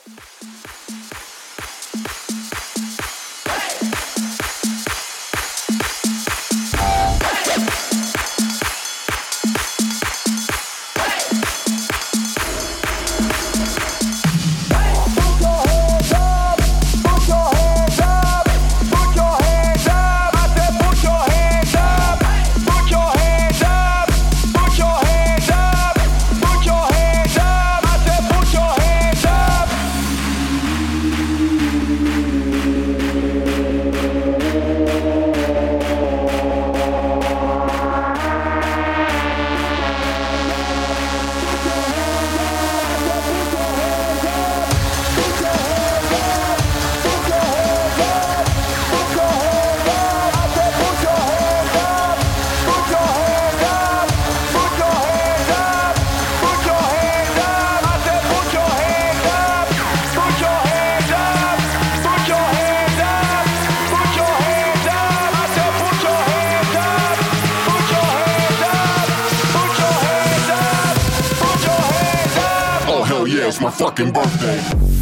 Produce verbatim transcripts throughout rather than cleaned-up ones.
Yeah, it's my fucking birthday.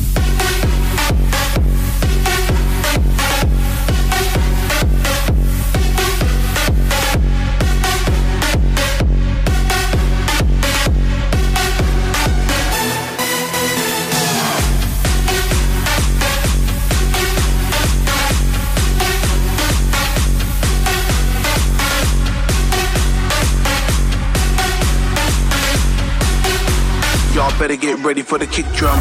Y'all better get ready for the kick drum.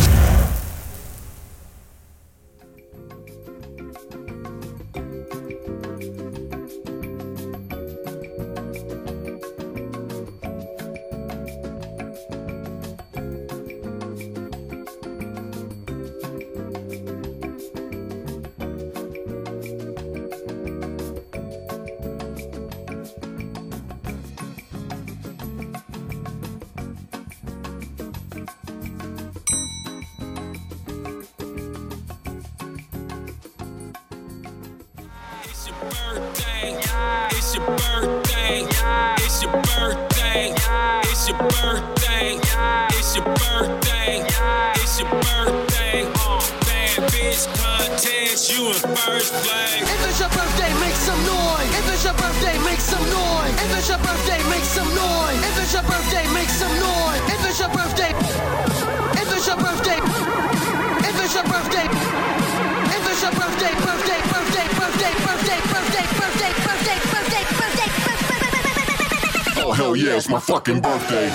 Birthday, it's your birthday, it's your birthday, it's your birthday, it's your birthday, it's your birthday. Bad bitch contest, you in first place. If it's your birthday, make some noise. If it's your birthday, make some noise. If it's your birthday, make some noise. If it's your birthday, make some noise. If it's your birthday, if it's your birthday, if it's your birthday, if it's your birthday, birthday, birthday, birthday, birthday, birthday, birthday, birthday, birthday, birthday, birthday. Oh hell yeah, it's my fucking birthday.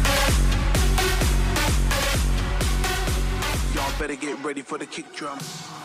Better get ready for the kick drum.